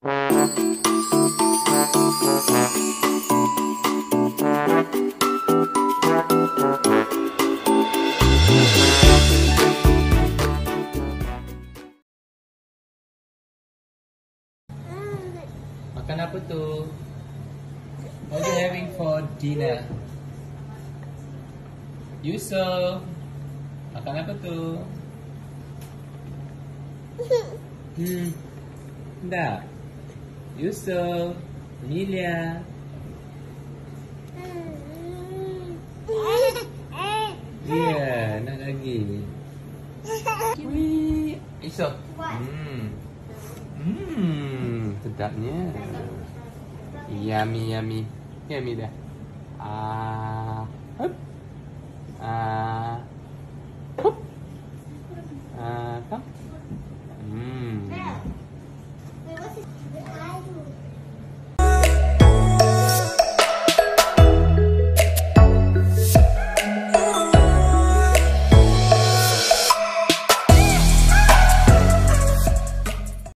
Makan apa tu? What are you having for dinner? Yusoff, makan apa tu? Tak. Yusoff, Emelia. Ya, nak lagi. Wih, Yusoff. Sedapnya. Yummy, yummy. Yummy dah. Hup.